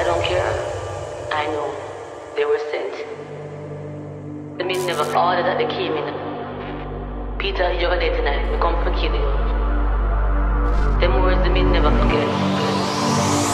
I don't care. I know. They were sent. The men never ordered that they came in. Peter, you're there tonight. We come for kill you. Them words the men never forget.